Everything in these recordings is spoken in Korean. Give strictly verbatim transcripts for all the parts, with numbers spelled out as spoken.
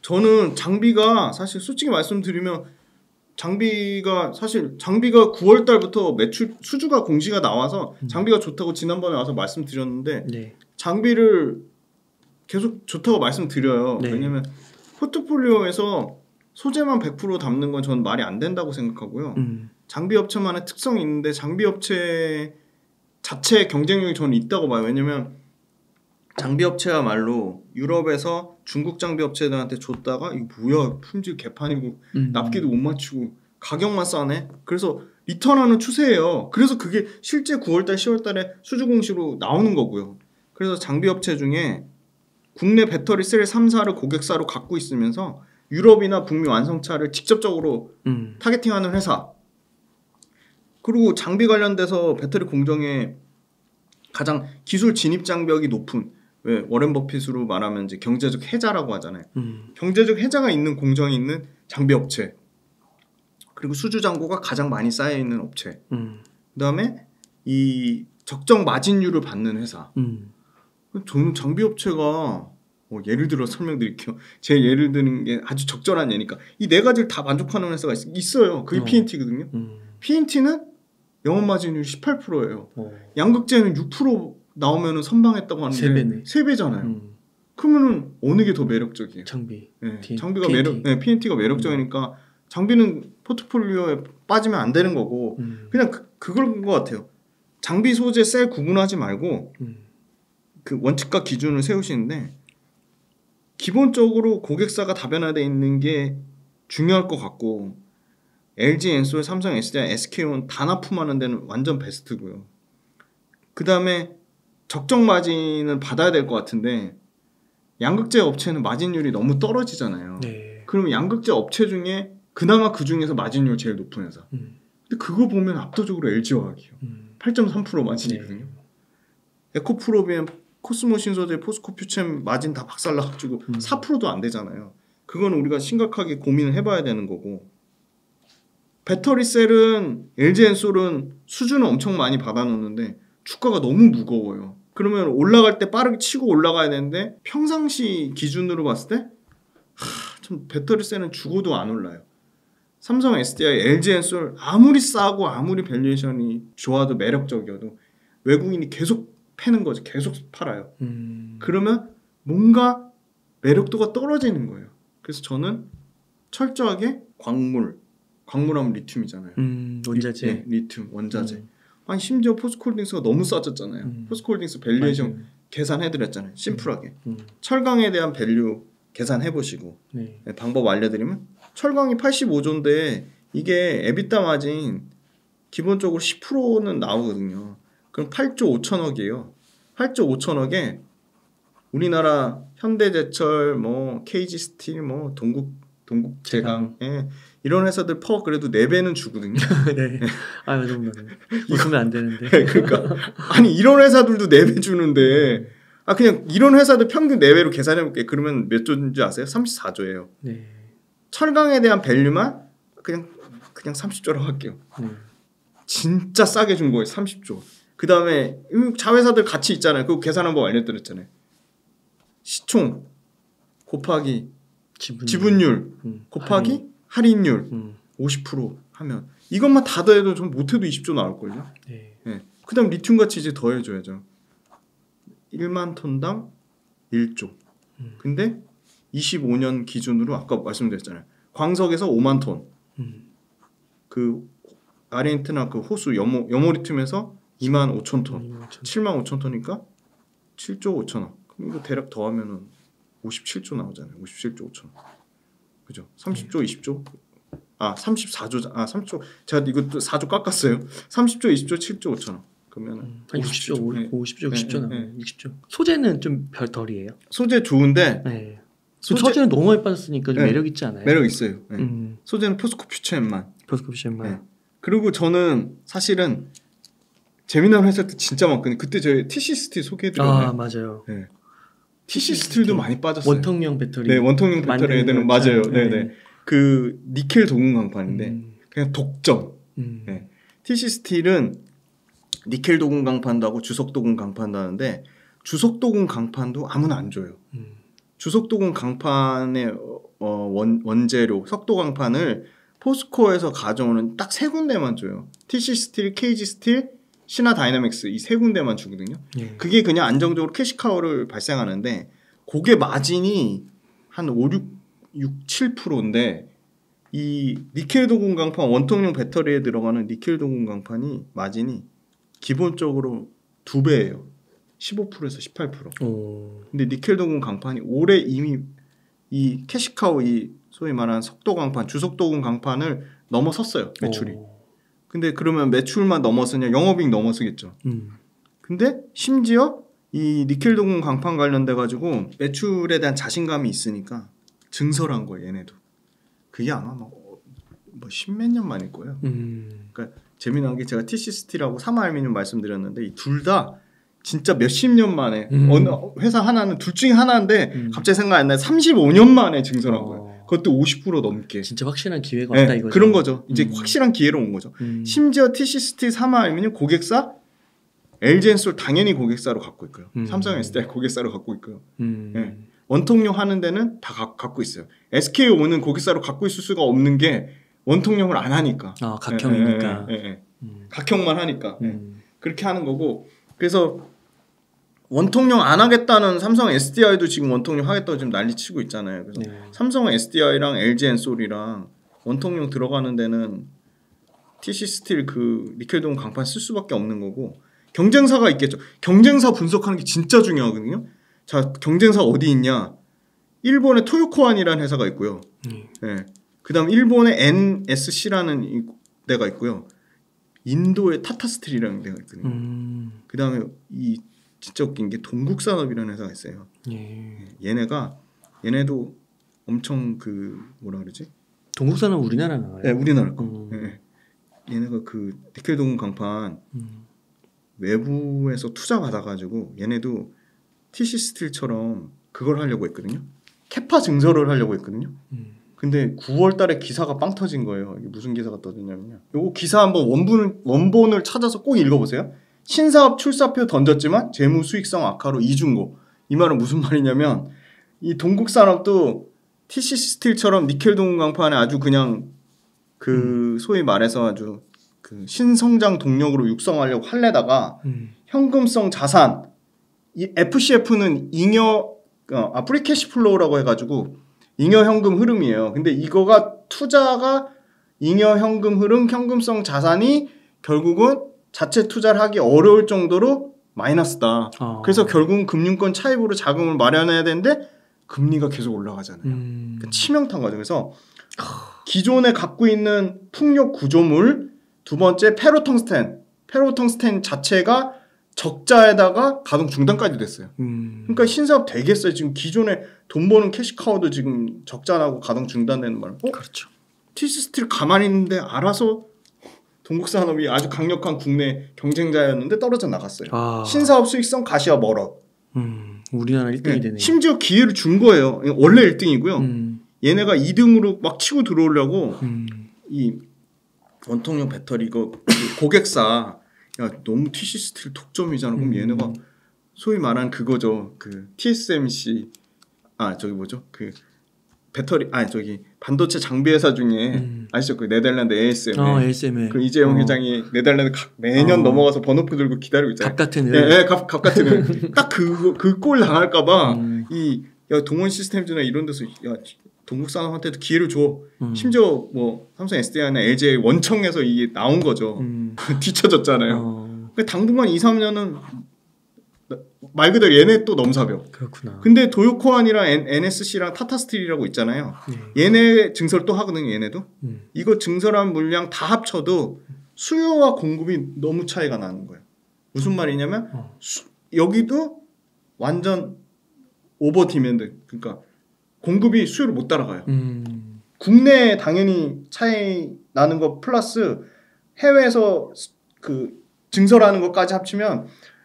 저는 장비가 사실 솔직히 말씀드리면 장비가 사실 장비가 구월 달부터 매출 수주가 공시가 나와서 음. 장비가 좋다고 지난번에 와서 말씀드렸는데 네. 장비를 계속 좋다고 말씀드려요. 네. 왜냐면 포트폴리오에서 소재만 백 퍼센트 담는 건 저는 말이 안 된다고 생각하고요. 음. 장비 업체만의 특성이 있는데 장비 업체 자체의 경쟁력이 저는 있다고 봐요. 왜냐면 장비 업체야말로 유럽에서 중국 장비 업체들한테 줬다가 이거 뭐야 품질 개판이고 음. 납기도 못 맞추고 가격만 싸네. 그래서 리턴하는 추세예요. 그래서 그게 실제 구월달 시월달에 수주 공시로 나오는 거고요. 그래서 장비 업체 중에 국내 배터리 셀 삼 사를 고객사로 갖고 있으면서 유럽이나 북미 완성차를 직접적으로 음. 타겟팅하는 회사. 그리고 장비 관련돼서 배터리 공정에 가장 기술 진입 장벽이 높은, 왜 워렌 버핏으로 말하면 이제 경제적 해자라고 하잖아요. 음. 경제적 해자가 있는 공정이 있는 장비 업체. 그리고 수주 잔고가 가장 많이 쌓여 있는 업체. 음. 그다음에 이 적정 마진율을 받는 회사. 음. 저는 장비 업체가 뭐 예를 들어 설명드릴게요. 제 예를 드는 게 아주 적절한 예니까 이 네 가지를 다 만족하는 회사가 있, 있어요. 그게 어. 피엔티거든요. 음. 피엔티는 영업 마진율 십팔 퍼센트예요. 어. 양극재는 육 퍼센트 나오면은 선방했다고 하는데 세 배네. 세 배잖아요. 음. 그러면은 어느 게 더 매력적이에요? 장비. 네, 피- 장비가 피엔티. 매력, 네, 피엔티가 매력적이니까 장비는 포트폴리오에 빠지면 안 되는 거고 음. 그냥 그, 그걸 것 같아요. 장비 소재 셀 구분하지 말고 음. 그 원칙과 기준을 세우시는데 기본적으로 고객사가 다변화되어 있는 게 중요할 것 같고 엘지, 엔솔, 삼성, 에스디아이, 에스케이온 다 납품하는 데는 완전 베스트고요. 그 다음에 적정 마진을 받아야 될 것 같은데 양극재 업체는 마진율이 너무 떨어지잖아요. 네. 그러면 양극재 업체 중에 그나마 그 중에서 마진율 제일 높은 회사. 음. 근데 그거 보면 압도적으로 엘지화학이요. 음. 팔 점 삼 퍼센트 마진이거든요. 네. 에코프로비엠, 코스모 신소재, 포스코 퓨첸 마진 다 박살나가지고 음. 사 퍼센트도 안 되잖아요. 그건 우리가 심각하게 고민을 해봐야 되는 거고 배터리 셀은 엘지 엔솔은 수주는 엄청 많이 받아놓는데 주가가 너무 무거워요. 그러면 올라갈 때 빠르게 치고 올라가야 되는데 평상시 기준으로 봤을 때 하, 좀 배터리 셀은 죽어도 안 올라요. 삼성, 에스디아이, 엘지 엔솔 아무리 싸고 아무리 밸류에이션이 좋아도 매력적이어도 외국인이 계속 패는 거죠. 계속 팔아요. 음. 그러면 뭔가 매력도가 떨어지는 거예요. 그래서 저는 철저하게 광물, 광물하면 리튬이잖아요. 음. 원자재. 리, 네, 리튬, 원자재. 음. 아니 심지어 포스코홀딩스가 너무 싸졌잖아요. 음. 포스코홀딩스 밸류에이션 맞아요. 계산해드렸잖아요. 심플하게. 음. 철강에 대한 밸류 계산해보시고 네. 네, 방법 알려드리면 철강이 팔십오조인데 이게 에비타 마진 기본적으로 십 퍼센트는 나오거든요. 그럼 팔조 오천억이에요. 팔조 오천억에 우리나라 현대제철, 뭐 케이지스틸, 뭐 동국 동국제강, 예, 이런 회사들 퍼 그래도 네 배는 주거든요. 네. 아, 너무 웃으면 안 되는데. 그러니까 아니 이런 회사들도 네 배 주는데 아 그냥 이런 회사들 평균 네 배로 계산해 볼게요. 그러면 몇 조인지 아세요? 삼십사조예요. 네. 철강에 대한 밸류만 그냥 그냥 삼십조라고 할게요. 네. 진짜 싸게 준 거예요. 삼십조. 그 다음에 자회사들 같이 있잖아요. 그거 계산 한번 알려드렸잖아요. 시총 곱하기 지분율, 지분율 음. 곱하기 할인. 할인율 음. 오십 퍼센트 하면 이것만 다 더해도 좀 못해도 이십조 나올걸요. 네. 네. 그 다음 리튬 같이 이제 더해줘야죠. 일만 톤당 일조. 음. 근데 이십오년 기준으로 아까 말씀드렸잖아요. 광석에서 오만 톤. 음. 그 아르헨티나 그 호수 염호, 염호 리튬에서 이만 오천 톤. 이만 오천. 칠만 오천 톤이니까 칠조 오천억. 그럼 이거 대략 더하면은 오십칠조 나오잖아요. 오십칠조 오천억. 그죠? 삼십조, 이십조. 아, 삼십사조. 아, 삼십조. 제가 이것도 사조 깎았어요. 삼십조, 이십조, 칠조 오천억. 그러면은 음. 한 육십조, 네. 오십조, 육십조 네, 나와요. 네. 육십조. 소재는 좀 별 덜이에요. 소재 좋은데 네. 소재- 소재... 는 너무 많이 빠졌으니까 좀 네. 매력 있지 않아요? 매력 있어요. 네. 음. 소재는 포스코 퓨처엠만. 포스코피션만. 네. 그리고 저는 사실은 재미난 회사들 진짜 많거든요. 그때 저희 티씨 스틸 소개해드렸나요? 아, 맞아요. 네. 티씨 스틸도 많이 빠졌어요. 원통형 배터리. 네, 원통형 배터리 애들은 맞아요. 네, 네. 그 니켈 도금 강판인데 음. 그냥 독점. 음. 네. 티씨 스틸은 니켈 도금 강판도 하고 주석 도금 강판도 하는데 주석 도금 강판도 아무나 안 줘요. 음. 주속도금 강판의 어, 원, 원재료 석도 강판을 포스코에서 가져오는 딱 세 군데만 줘요. 티씨 스틸, 케이지 스틸, 신화 다이나믹스 이 세 군데만 주거든요. 예. 그게 그냥 안정적으로 캐시카우를 발생하는데 그게 마진이 한 오, 육, 육, 칠 퍼센트인데 이 니켈 도금 강판 원통용 배터리에 들어가는 니켈 도금 강판이 마진이 기본적으로 두 배예요. 십오 퍼센트에서 십팔 퍼센트. 오. 근데 니켈 도금 강판이 올해 이미 이 캐시카우 이 소위 말하는 석도 강판, 주속 도금 강판을 넘어섰어요. 매출이. 오. 근데 그러면 매출만 넘어서냐? 영업이익 넘어서겠죠. 음. 근데 심지어 이 니켈 도금 강판 관련돼 가지고 매출에 대한 자신감이 있으니까 증설을 한 거예요. 얘네도. 그게 아마 뭐, 뭐 십몇 년 만일 거예요. 음. 그러니까 재미난 게 제가 티씨 스틸하고 삼화알미늄 말씀드렸는데 이 둘 다 진짜 몇십 년 만에 음. 어느 회사 하나는 둘 중에 하나인데 음. 갑자기 생각 안 나요. 삼십오 년 만에 증설한 어. 거예요. 그것도 오십 퍼센트 넘게. 진짜 확실한 기회가 네, 왔다 이거죠. 그런 거죠. 이제 음. 확실한 기회로 온 거죠. 음. 심지어 티씨 스틸 삼화알미늄 고객사 엘지엔솔 당연히 고객사로 갖고 있고요. 음. 삼성 에스디아이 고객사로 갖고 있고요. 음. 네. 원통용 하는 데는 다 가, 갖고 있어요. 에스케이오는 고객사로 갖고 있을 수가 없는 게 원통용을 안 하니까. 아 각형이니까. 예, 예, 예, 예. 음. 각형만 하니까. 예. 음. 그렇게 하는 거고. 그래서 원통용 안 하겠다는 삼성 에스디아이도 지금 원통용 하겠다고 지금 난리치고 있잖아요. 그래서 네. 삼성 에스디아이랑 엘지엔솔이랑 원통용 들어가는 데는 티씨 스틸 그 니켈 도금 강판 쓸 수밖에 없는 거고 경쟁사가 있겠죠. 경쟁사 분석하는 게 진짜 중요하거든요. 자, 경쟁사 어디 있냐? 일본의 토요코안이라는 회사가 있고요. 음. 예. 그다음 일본의 엔에스씨라는 이 데가 있고요. 인도의 타타스틸이라는 데가 있거든요. 음. 그다음에 이 진짜 웃긴 게 동국산업이라는 회사가 있어요. 예. 얘네가 얘네도 엄청 그 뭐라 그러지? 동국산은 우리나라 나와요. 네, 우리나라 거. 음. 예. 얘네가 그 니켈 도금 강판 음. 외부에서 투자 받아가지고 얘네도 티씨 스틸처럼 그걸 하려고 했거든요. 캐파 증설을 하려고 했거든요. 음. 근데 구월 달에 기사가 빵 터진 거예요. 이게 무슨 기사가 터졌냐면요. 요거 기사 한번 원본을, 원본을 찾아서 꼭 읽어보세요. 신사업 출사표 던졌지만 재무 수익성 악화로 이중고. 이 말은 무슨 말이냐면 이 동국산업도 티씨 스틸처럼 니켈 도금 강판에 아주 그냥 그 소위 말해서 아주 그 신성장 동력으로 육성하려고 할래다가 음. 현금성 자산 이 에프씨에프는 잉여 어, 아 프리 캐시 플로우라고 해가지고 잉여 현금 흐름이에요. 근데 이거가 투자가 잉여 현금 흐름, 현금성 자산이 결국은 자체 투자를 하기 어려울 정도로 마이너스다. 어. 그래서 결국은 금융권 차입으로 자금을 마련해야 되는데 금리가 계속 올라가잖아요. 음. 그 치명타인 거죠. 그래서 기존에 갖고 있는 풍력 구조물, 두 번째 페로텅스텐, 페로텅스텐 자체가 적자에다가 가동 중단까지 됐어요. 음. 그러니까 신사업 되겠어요. 지금 기존에 돈 버는 캐시카우도 지금 적자나고 가동 중단되는 말은 어? 그렇죠. 티씨 스틸 가만히 있는데 알아서 동국산업이 아주 강력한 국내 경쟁자였는데 떨어져 나갔어요. 아. 신사업 수익성 가시와 멀어. 음. 우리나라 일 등이 네. 되네요. 심지어 기회를 준 거예요. 원래 일 등이고요. 음. 얘네가 이 등으로 막 치고 들어오려고 음. 이 원통용 배터리 이거 고객사 야 너무 티씨 스틸 독점이잖아. 그럼 음. 얘네가 소위 말하는 그거죠. 그 티에스엠씨 아 저기 뭐죠? 그 배터리 아니 저기 반도체 장비 회사 중에 음. 아시죠? 그 네덜란드 에이에스엠 어, 에이에스엠에. 그 이재용 어. 회장이 네덜란드 각 매년 어. 넘어가서 번호표 들고 기다리고 있잖아요. 갑 같은 예, 을. 예, 갑, 갑 같은 을. 딱 그 그 꼴 당할까봐 음. 이 야 동원 시스템즈나 이런 데서 야 동국산업한테도 기회를 줘. 음. 심지어 뭐 삼성 에스디아이나 엘지의 원청에서 이게 나온 거죠. 음. 뒤쳐졌잖아요. 어. 그 당분간 이, 삼 년은 말 그대로 얘네 또 넘사벽. 그렇구나. 근데 도요코안이랑 엔에스씨랑 타타스틸이라고 있잖아요. 네. 얘네 증설 또 하거든요. 얘네도. 음. 이거 증설한 물량 다 합쳐도 수요와 공급이 너무 차이가 나는 거예요. 무슨 말이냐면 어. 수, 여기도 완전 오버 디맨드. 그러니까 공급이 수요를 못 따라가요. 음. 국내에 당연히 차이 나는 거 플러스 해외에서 그 증설하는 것까지 합치면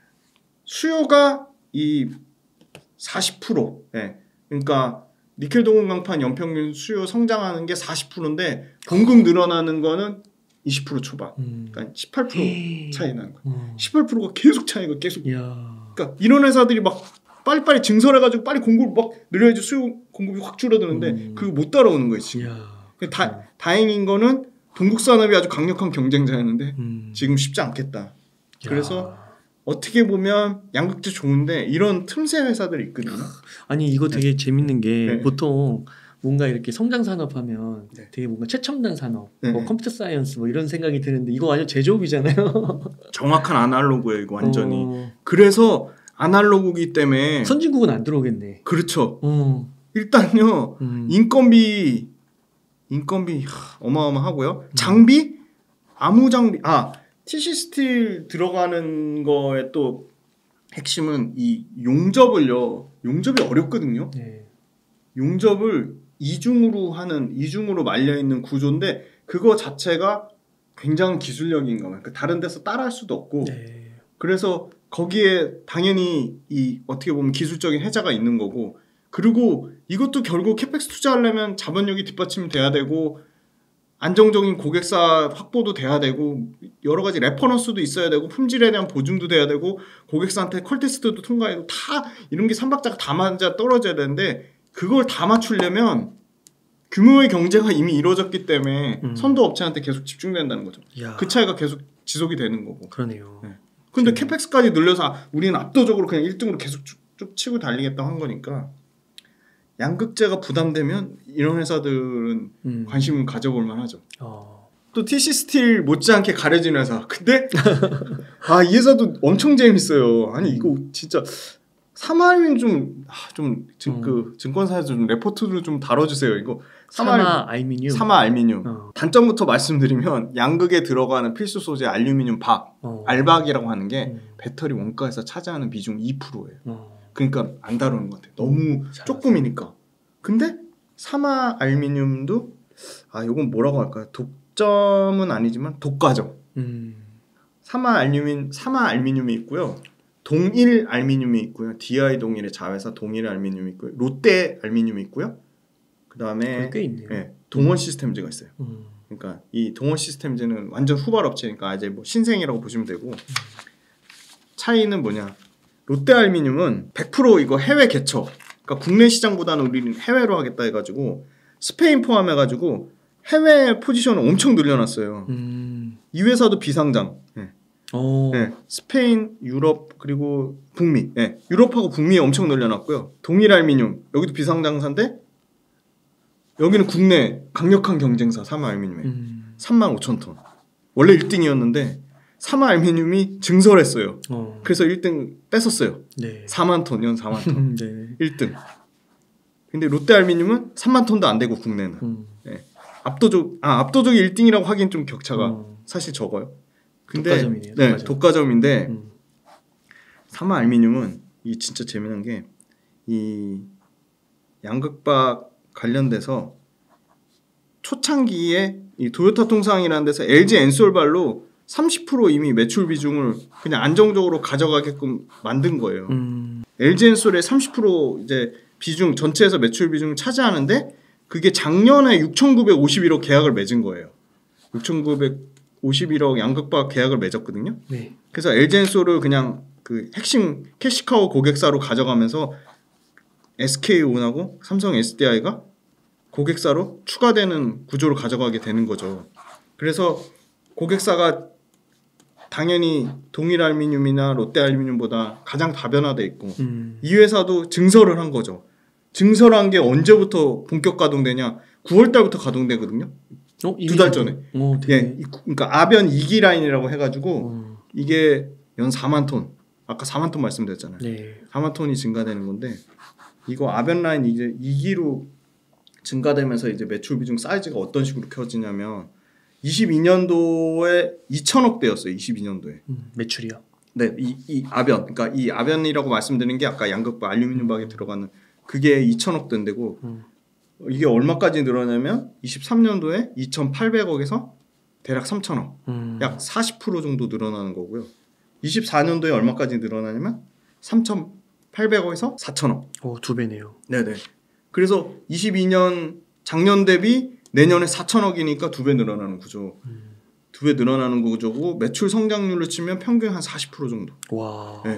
수요가 이 사십 퍼센트. 예. 그러니까 니켈 도금 강판 연평균 수요 성장하는 게 사십 퍼센트인데 공급 늘어나는 거는 이십 퍼센트 초반. 음. 그러니까 십팔 퍼센트 차이 나는 거예요. 어. 십팔 퍼센트가 계속 차이가 계속. 이야. 그러니까 이런 회사들이 막 빨리빨리 증설해가지고 빨리 공급을 막 늘려야지 수요 공급이 확 줄어드는데 음. 그거 못 따라오는 거예요 지금. 이야, 다, 다행인 거는 동국 산업이 아주 강력한 경쟁자였는데 음. 지금 쉽지 않겠다. 야. 그래서 어떻게 보면 양극재 좋은데 이런 틈새 회사들이 있거든요. 아니 이거 되게 재밌는 게 네. 보통 뭔가 이렇게 성장 산업 하면 네. 되게 뭔가 최첨단 산업, 네. 뭐 컴퓨터 사이언스 뭐 이런 생각이 드는데 이거 완전 제조업이잖아요. 정확한 아날로그예요 이거 완전히. 어, 그래서 아날로그기 때문에 선진국은 안 들어오겠네. 그렇죠. 어, 일단요 음. 인건비 인건비 하, 어마어마하고요. 음. 장비 아무 장비 아 티씨 스틸 들어가는 거에 또 핵심은 이 용접을요. 용접이 어렵거든요. 네. 용접을 이중으로 하는 이중으로 말려 있는 구조인데 그거 자체가 굉장히 기술력인 거예요. 그러니까 다른 데서 따라할 수도 없고 네. 그래서 거기에 당연히 이 어떻게 보면 기술적인 혜자가 있는 거고 그리고 이것도 결국 캐펙스 투자하려면 자본력이 뒷받침이 돼야 되고 안정적인 고객사 확보도 돼야 되고 여러 가지 레퍼런스도 있어야 되고 품질에 대한 보증도 돼야 되고 고객사한테 컬 테스트도 통과해도 다 이런 게 삼박자가 다 맞아 떨어져야 되는데 그걸 다 맞추려면 규모의 경제가 이미 이루어졌기 때문에 음. 선도 업체한테 계속 집중된다는 거죠. 이야, 그 차이가 계속 지속이 되는 거고. 그러네요. 네. 근데 음. 캐펙스까지 늘려서 우리는 압도적으로 그냥 일 등으로 계속 쭉, 쭉 치고 달리겠다 한 거니까 양극재가 부담되면 이런 회사들은 음. 관심을 가져볼 만하죠. 어. 또 티씨 스틸 못지않게 가려진 회사. 근데 아 이 회사도 엄청 재밌어요. 아니 이거 진짜 사마알민 좀좀 음. 그 증권사에서 좀 레포트를 좀 다뤄주세요. 이거 사마 알미늄. 사마 알미늄. 어. 단점부터 말씀드리면 양극에 들어가는 필수 소재 알루미늄 박, 어. 알박이라고 하는 게 음. 배터리 원가에서 차지하는 비중 이 퍼센트예요. 어. 그러니까 안 다루는 것 같아요. 너무 잘 조금이니까. 근데 사마 알미늄도 아 요건 뭐라고 할까요? 독점은 아니지만 독과점. 음. 사마 알루민 사마 알미늄이 있고요. 동일 알미늄이 있고요. 디아이 동일의 자회사 동일 알미늄이 있고요. 롯데 알미늄이 있고요. 그다음에 꽤 있네요. 예, 동원 시스템즈가 있어요. 음. 그러니까 이 동원 시스템즈는 완전 후발 업체니까 이제 뭐 신생이라고 보시면 되고 차이는 뭐냐? 롯데 알미늄은 백 퍼센트 이거 해외 개척. 그러니까 국내 시장보다는 우리는 해외로 하겠다 해가지고 스페인 포함해가지고 해외 포지션을 엄청 늘려놨어요. 음. 이 회사도 비상장. 네. 어. 네. 스페인, 유럽 그리고 북미. 네. 유럽하고 북미에 엄청 늘려놨고요. 동일 알미늄 여기도 비상장사인데 여기는 국내 강력한 경쟁사 사마 알미늄에 음. 삼만 오천 톤. 원래 일 등이었는데 사마 알미늄이 증설했어요. 어. 그래서 일 등 뺏었어요. 네. 사만 톤, 연 사만 톤. 네. 일 등. 근데 롯데 알미늄은 삼만 톤도 안 되고 국내는. 음. 압도적 아 압도적이 일 등이라고 하긴 좀 격차가 어. 사실 적어요. 근데 독과점이네요, 네, 독과점. 독과점인데 음. 사마 알미늄은 이 진짜 재미난 게 이 양극박 관련돼서 초창기에 이 도요타 통상이라는 데서 엘지 엔솔발로 삼십 퍼센트 이미 매출 비중을 그냥 안정적으로 가져가게끔 만든 거예요. 음. 엘지 엔솔의 삼십 퍼센트 이제 비중 전체에서 매출 비중을 차지하는데 그게 작년에 육천구백오십일억 계약을 맺은 거예요. 육천구백오십일억 양극박 계약을 맺었거든요. 네. 그래서 엘지 엔솔을 그냥 그 핵심 캐시카우 고객사로 가져가면서 에스케이온하고 삼성 에스디아이가 고객사로 추가되는 구조로 가져가게 되는 거죠. 그래서 고객사가 당연히 동일 알미늄이나 롯데 알미늄보다 가장 다변화돼 있고 음. 이 회사도 증설을 한 거죠. 증설한 게 언제부터 본격 가동되냐? 구월 달부터 가동되거든요. 어, 두 달 전에. 어, 되게. 예, 이- 그러니까 아변 이 기 라인이라고 해가지고 어. 이게 연 사만 톤. 아까 사만 톤 말씀드렸잖아요. 네. 사만 톤이 증가되는 건데 이거 아변 라인 이제 이 기로 증가되면서 이제 매출 비중 사이즈가 어떤 식으로 켜지냐면 이십이 년도에 이천억 대였어요. 이십이 년도에. 음, 매출이요. 네, 이, 이 아변. 그러니까 이 아변이라고 말씀드린 게 아까 양극박 알루미늄 박에 들어가는 그게 이천억 대인데고 음. 이게 얼마까지 늘어나냐면 이십삼 년도에 이천팔백억에서 대략 삼천억. 음. 약 사십 퍼센트 정도 늘어나는 거고요. 이십사 년도에 얼마까지 늘어나냐면 삼천팔백억에서 사천억. 오, 두 배네요. 네네. 그래서 이십이 년 작년 대비 내년에 사천억이니까 두 배 늘어나는 구조. 음. 두 배 늘어나는 구조고 매출 성장률로 치면 평균 한 사십 퍼센트 정도. 와. 네.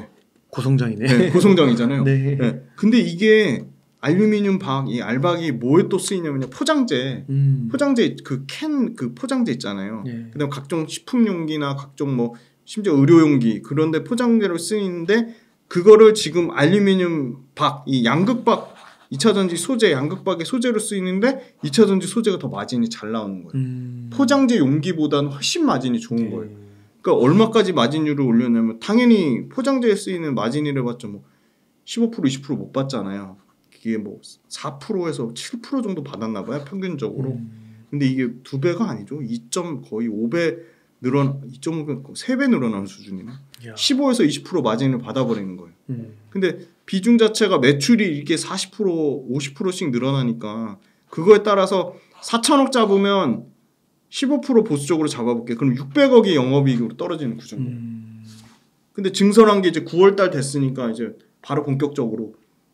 고성장이네. 네, 고성장이잖아요. 네. 네. 근데 이게 알루미늄 박, 이 알박이 뭐에 또 쓰이냐면요. 포장재. 음. 포장재 그 캔 그 포장재 있잖아요. 네. 그다음 각종 식품 용기나 각종 뭐 심지어 의료 용기 그런데 포장재로 쓰이는데 그거를 지금 알루미늄 박, 이 양극박 이 차 전지 소재, 양극박의 소재로 쓰이는데 이 차 전지 소재가 더 마진이 잘 나오는 거예요. 음. 포장재 용기보다는 훨씬 마진이 좋은 네. 거예요. 그러니까 얼마까지 마진율을 올렸냐면 당연히 포장재에 쓰이는 마진율을 봤죠. 뭐 십오 퍼센트 이십 퍼센트 못 받잖아요. 이게 뭐 사 퍼센트에서 칠 퍼센트 정도 받았나 봐요. 평균적으로. 음. 근데 이게 두 배가 아니죠. 이 점 거의 오 배 늘어 이 점 오 배 세 배 늘어나는 수준이네. 야. 십오에서 이십 퍼센트 마진을 받아버리는 거예요. 음. 근데 비중 자체가 매출이 이렇게 사십 퍼센트 오십 퍼센트씩 늘어나니까 그거에 따라서 사천억 잡으면 십오 퍼센트 보수적으로 잡아볼게. 그럼 육백억이 영업이익으로 떨어지는 구조인 거예요. 음. 근데 증설한 게 이제 구월달 됐으니까 이제 바로 본격적으로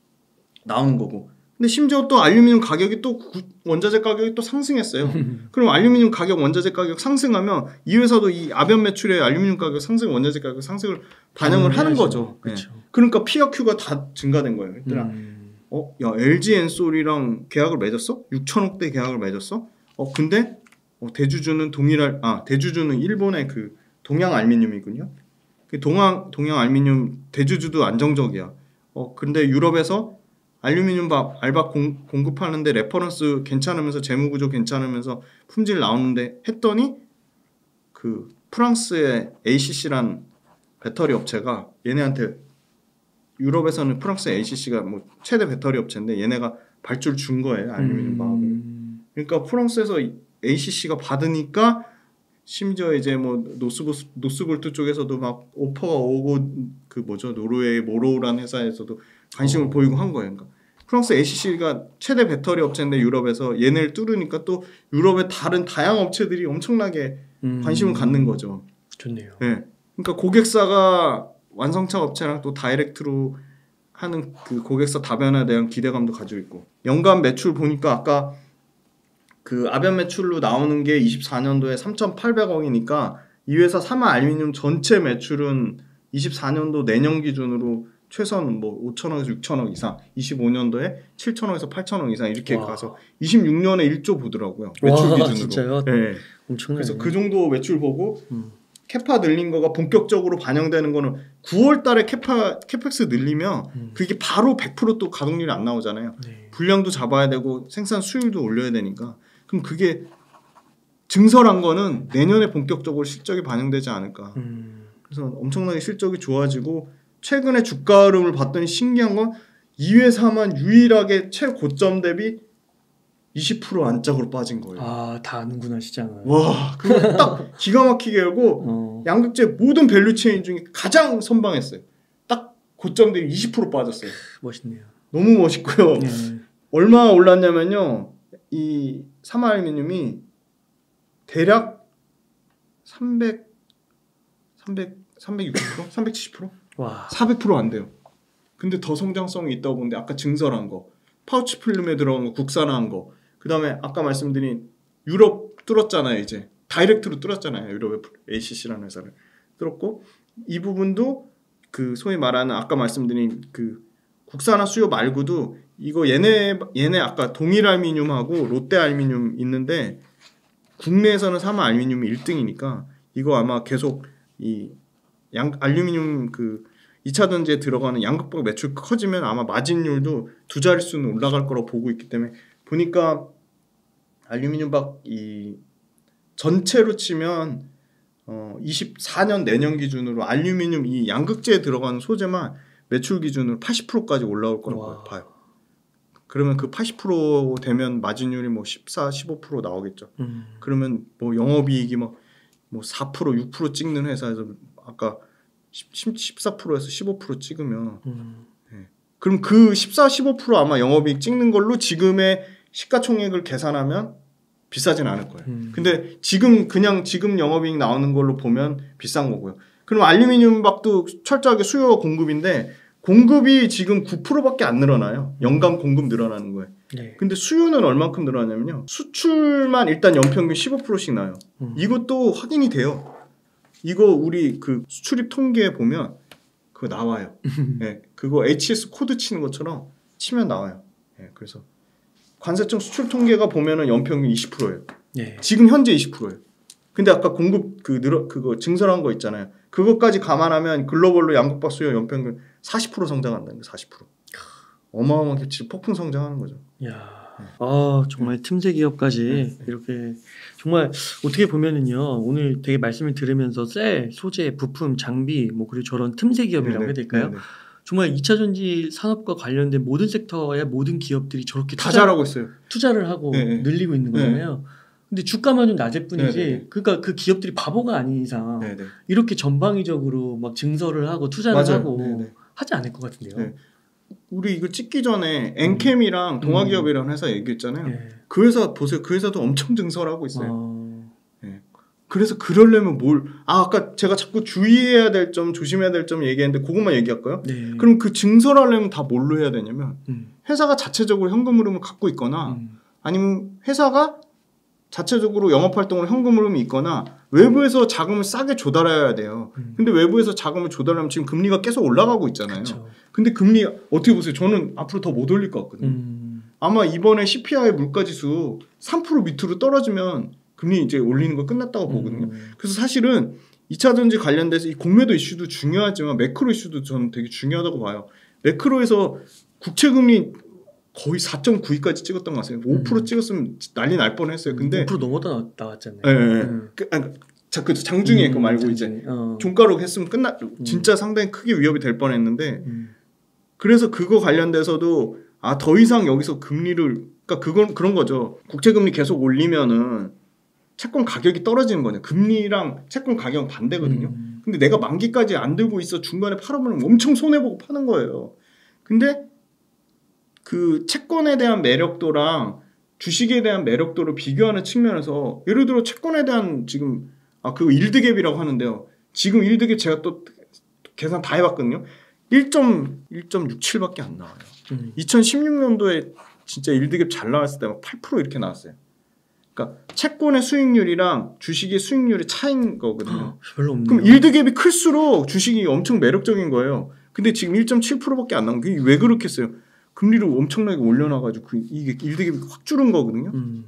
나오는 거고. 근데 심지어 또 알루미늄 가격이 또 구, 원자재 가격이 또 상승했어요. 그럼 알루미늄 가격, 원자재 가격 상승하면 이 회사도 이 아변 매출에 알루미늄 가격 상승, 원자재 가격 상승을 반영을 음, 하는 해야죠. 거죠. 그렇죠. 네. 그러니까 P와 Q가 다 증가된 거예요. 얘들아, 음. 어, 야 엘지 엔솔이랑 계약을 맺었어? 육천억대 계약을 맺었어? 어, 근데 어, 대주주는 동일할, 아 대주주는 일본의 그 동양 알루미늄이군요. 그 동양 동양 알루미늄 대주주도 안정적이야. 어, 근데 유럽에서 알루미늄 밥, 알박 공, 공급하는데 레퍼런스 괜찮으면서 재무구조 괜찮으면서 품질 나오는데 했더니 그 프랑스의 에이씨씨란 배터리 업체가 얘네한테 유럽에서는 프랑스의 에이씨씨가 뭐 최대 배터리 업체인데 얘네가 발주를 준 거예요. 알루미늄 밥을. 음. 그러니까 프랑스에서 에이씨씨가 받으니까 심지어 이제 뭐 노스보스, 노스볼트 쪽에서도 막 오퍼가 오고 그 뭐죠 노르웨이 모로우라는 회사에서도 관심을 어. 보이고 한 거예요. 그러니까 프랑스 에이씨씨가 최대 배터리 업체인데 유럽에서 얘네를 뚫으니까 또 유럽의 다른 다양 업체들이 엄청나게 음. 관심을 갖는 거죠. 좋네요. 네. 그러니까 고객사가 완성차 업체랑 또 다이렉트로 하는 그 고객사 다변화에 대한 기대감도 가지고 있고 연간 매출 보니까 아까 그 아변 매출로 나오는 게 이십사 년도에 삼천팔백억이니까 이 회사 사마 알루미늄 전체 매출은 이십사 년도 내년 기준으로 최소한 뭐 오천억에서 육천억 이상, 이십오 년도에 칠천억에서 팔천억 이상 이렇게 와. 가서 이십육 년에 일 조 보더라고요. 매출 와, 기준으로. 진짜요? 네. 엄청나요. 그래서 그 정도 매출 보고 음. 캐파 늘린 거가 본격적으로 반영되는 거는 구월 달에 캐파 캐펙스 늘리면 음. 그게 바로 백 퍼센트 또 가동률이 안 나오잖아요. 네. 분량도 잡아야 되고 생산 수율도 올려야 되니까 그럼 그게 증설한 거는 내년에 본격적으로 실적이 반영되지 않을까. 음. 그래서 엄청나게 실적이 좋아지고 최근에 주가 흐름을 봤더니 신기한 건 이 회사만 유일하게 최고점 대비 이십 퍼센트 안짝으로 빠진 거예요. 아, 다 아는구나 시장을. 와, 그거 딱 기가 막히게 알고 어. 양극재 모든 밸류 체인 중에 가장 선방했어요. 딱 고점 대비 이십 퍼센트 빠졌어요. 멋있네요. 너무 멋있고요. 네. 얼마 올랐냐면요. 이 사마알루미늄이 대략 삼백, 삼백, 삼백육십 퍼센트? 삼백칠십 퍼센트? 와. 사백 퍼센트 안 돼요. 근데 더 성장성이 있다고 보는데 아까 증설한 거, 파우치 필름에 들어간 거, 국산화한 거, 그 다음에 아까 말씀드린 유럽 뚫었잖아요. 이제 다이렉트로 뚫었잖아요. 유럽의 에이씨씨라는 회사를 뚫었고 이 부분도 그 소위 말하는 아까 말씀드린 그 국산화 수요 말고도 이거 얘네 얘네 아까 동일 알루미늄하고 롯데 알루미늄 있는데 국내에서는 사마 알루미늄이 일 등이니까 이거 아마 계속 이 양 알루미늄 그 이 차 전지에 들어가는 양극박 매출 커지면 아마 마진율도 두 자릿수는 올라갈 거라고 보고 있기 때문에 보니까 알루미늄박 이 전체로 치면 어 이십사 년 내년 기준으로 알루미늄 이 양극재에 들어가는 소재만 매출 기준으로 팔십 퍼센트까지 올라올 거라고 와. 봐요. 그러면 그 팔십 퍼센트 되면 마진율이 뭐 십사, 십오 퍼센트 나오겠죠. 음. 그러면 뭐 영업이익이 뭐 뭐 사 퍼센트, 육 퍼센트 찍는 회사에서 아까 십사 퍼센트에서 십오 퍼센트 찍으면 음. 네. 그럼 그 십사, 십오 퍼센트 아마 영업이익 찍는 걸로 지금의 시가총액을 계산하면 비싸진 않을 거예요. 음. 근데 지금 그냥 지금 영업이익 나오는 걸로 보면 비싼 거고요. 그럼 알루미늄 박도 철저하게 수요와 공급인데 공급이 지금 구 퍼센트밖에 안 늘어나요. 연간 공급 늘어나는 거예요. 네. 근데 수요는 얼만큼 늘어나냐면요. 수출만 일단 연평균 십오 퍼센트씩 나요. 음. 이것도 확인이 돼요. 이거 우리 그 수출입 통계에 보면 그거 나와요. 예, 그거 에이치에스 코드 치는 것처럼 치면 나와요. 예, 그래서 관세청 수출 통계가 보면은 연평균 이십 퍼센트예요. 예. 지금 현재 이십 퍼센트예요. 근데 아까 공급 그 늘어 그거 증설한 거 있잖아요. 그것까지 감안하면 글로벌로 양극화 수요 연평균 사십 퍼센트 성장한다는 거 사십 퍼센트. 어마어마하게 지금 폭풍 성장하는 거죠. 야. 아 정말 틈새 기업까지 네. 이렇게 정말 어떻게 보면은요 오늘 되게 말씀을 들으면서 셀, 소재, 부품, 장비 뭐 그리고 저런 틈새 기업이라고 네네. 해야 될까요? 네네. 정말 이차 전지 산업과 관련된 모든 섹터의 모든 기업들이 저렇게 다 투자, 잘하고 있어요. 투자를 하고 네네. 늘리고 있는 거잖아요. 근데 주가만 좀 낮을 뿐이지 네네. 그러니까 그 기업들이 바보가 아닌 이상 네네. 이렇게 전방위적으로 막 증설을 하고 투자를 맞아요. 하고 네네. 하지 않을 것 같은데요. 네. 우리 이거 찍기 전에 엔캠이랑 동아기업이라는 회사 얘기했잖아요. 예. 그 회사 보세요. 그 회사도 엄청 증설하고 있어요. 어... 그래서 그러려면 뭘? 아 아까 제가 자꾸 주의해야 될 점, 조심해야 될 점 얘기했는데 그것만 얘기할까요? 네. 그럼 그 증설하려면 다 뭘로 해야 되냐면 음. 회사가 자체적으로 현금 흐름을 갖고 있거나 음. 아니면 회사가 자체적으로 영업활동으로 현금 흐름이 있거나 외부에서 자금을 싸게 조달해야 돼요. 음. 근데 외부에서 자금을 조달하면 지금 금리가 계속 올라가고 있잖아요. 그쵸. 근데 금리 어떻게 보세요? 저는 앞으로 더 못 올릴 것 같거든요. 음. 아마 이번에 씨피아이 물가지수 삼 퍼센트 밑으로 떨어지면 금리 이제 올리는 거 끝났다고 보거든요. 음. 그래서 사실은 이차 전지 관련돼서 이 공매도 이슈도 중요하지만 매크로 이슈도 저는 되게 중요하다고 봐요. 매크로에서 국채금리 거의 사 점 구이까지 찍었던 것 같아요. 오 퍼센트 음. 찍었으면 난리 날 뻔했어요. 근데 오 퍼센트 넘어다 나왔잖아요. 예, 예. 음. 그, 아니, 자, 그 장중에 음, 그 말고 장중에. 이제 어. 종가로 했으면 끝나 진짜 상당히 크게 위협이 될 뻔했는데 음. 그래서 그거 관련돼서도 아 더 이상 여기서 금리를 그러니까 그건 그런 거죠. 국채금리 계속 올리면은 채권 가격이 떨어지는 거냐. 금리랑 채권 가격은 반대거든요. 음. 근데 내가 만기까지 안 들고 있어 중간에 팔아보면 엄청 손해보고 파는 거예요. 근데 그 채권에 대한 매력도랑 주식에 대한 매력도를 비교하는 측면에서 예를 들어 채권에 대한 지금 아 그거 일드갭이라고 하는데요. 지금 일드갭 제가 또 계산 다 해봤거든요. 일 점 육칠밖에 안 나와요. 음. 이천십육 년도에 진짜 일드갭 잘 나왔을 때 막 팔 퍼센트 이렇게 나왔어요. 그러니까 채권의 수익률이랑 주식의 수익률이 차이인 거거든요. 별로 없네요. 그럼 일드갭이 클수록 주식이 엄청 매력적인 거예요. 근데 지금 일 점 칠 퍼센트밖에 안 나온 게 왜 그렇겠어요? 금리를 엄청나게 올려놔가지고 그 이게 일드갭이 확 줄은 거거든요. 음.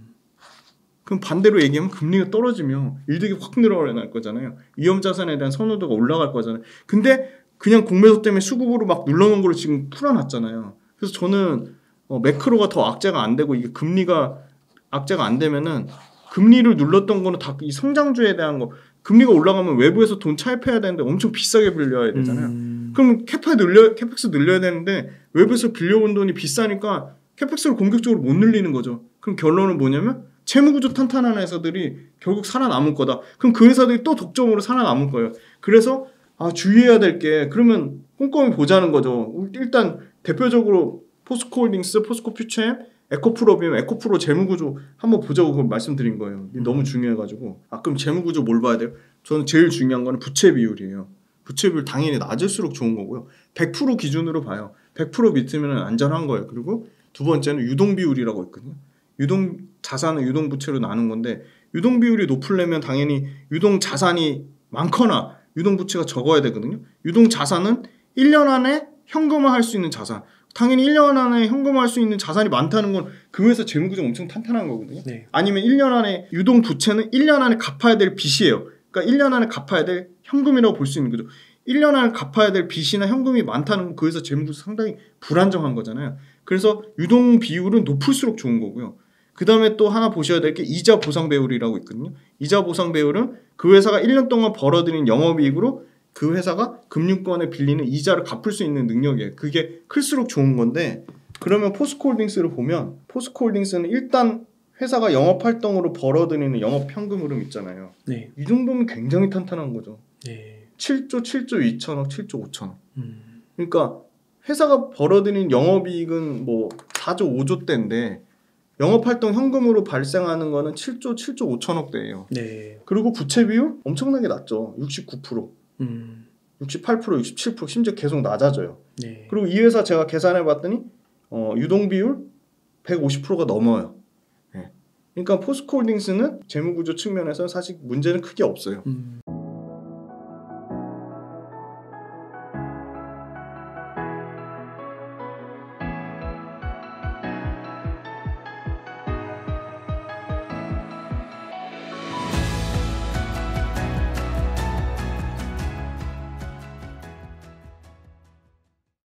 그럼 반대로 얘기하면 금리가 떨어지면 일드갭이 확 늘어날 거잖아요. 위험 자산에 대한 선호도가 올라갈 거잖아요. 근데 그냥 공매도 때문에 수급으로 막 눌러놓은 걸 지금 풀어놨잖아요. 그래서 저는 어, 매크로가 더 악재가 안 되고 이게 금리가 악재가 안 되면은 금리를 눌렀던 거는 다 이 성장주에 대한 거 금리가 올라가면 외부에서 돈 차입해야 되는데 엄청 비싸게 빌려야 되잖아요. 음. 그럼 캐파 늘려 캐펙스 늘려야 되는데 외부에서 빌려온 돈이 비싸니까 캐펙스를 공격적으로 못 늘리는 거죠. 그럼 결론은 뭐냐면 재무구조 탄탄한 회사들이 결국 살아남을 거다. 그럼 그 회사들이 또 독점으로 살아남을 거예요. 그래서 아 주의해야 될 게 그러면 꼼꼼히 보자는 거죠. 일단 대표적으로 포스코홀딩스, 포스코퓨처엠, 에코프로비면 에코프로 재무구조 한번 보자고 그걸 말씀드린 거예요. 너무 중요해가지고 아 그럼 재무구조 뭘 봐야 돼요? 저는 제일 중요한 거는 부채 비율이에요. 부채 비율 당연히 낮을수록 좋은 거고요. 백 퍼센트 기준으로 봐요. 백 퍼센트 밑으면 안전한 거예요. 그리고 두 번째는 유동 비율이라고 있거든요. 유동 자산은 유동 부채로 나눈 건데 유동 비율이 높으려면 당연히 유동 자산이 많거나 유동 부채가 적어야 되거든요. 유동 자산은 일 년 안에 현금화할 수 있는 자산. 당연히 일 년 안에 현금화할 수 있는 자산이 많다는 건 그 회사 재무구조가 엄청 탄탄한 거거든요. 네. 아니면 일 년 안에 유동 부채는 일 년 안에 갚아야 될 빚이에요. 그러니까 일 년 안에 갚아야 될 현금이라고 볼 수 있는 거죠. 일 년 안에 갚아야 될 빚이나 현금이 많다는 건 그 회사 재무구조 상당히 불안정한 거잖아요. 그래서 유동 비율은 높을수록 좋은 거고요. 그 다음에 또 하나 보셔야 될 게 이자 보상 배율이라고 있거든요. 이자 보상 배율은 그 회사가 일 년 동안 벌어들인 영업이익으로 그 회사가 금융권에 빌리는 이자를 갚을 수 있는 능력이에요. 그게 클수록 좋은 건데 그러면 포스코홀딩스를 보면 포스코홀딩스는 일단 회사가 영업활동으로 벌어들이는 영업 현금 흐름 있잖아요. 네. 이 정도면 굉장히 탄탄한 거죠. 네. 칠조 칠조 이천억, 칠조 오천억. 음. 그러니까 회사가 벌어들인 영업이익은 뭐 사조 오조대인데 영업활동 현금으로 발생하는 거는 칠조 칠조 오천억대예요. 네. 그리고 부채 비율 엄청나게 낮죠. 육십구 퍼센트. 음. 육십팔 퍼센트, 육십칠 퍼센트 심지어 계속 낮아져요. 네. 그리고 이 회사 제가 계산해 봤더니 어, 유동 비율 백오십 퍼센트가 넘어요. 네. 그러니까 포스코홀딩스는 재무구조 측면에서 사실 문제는 크게 없어요. 음.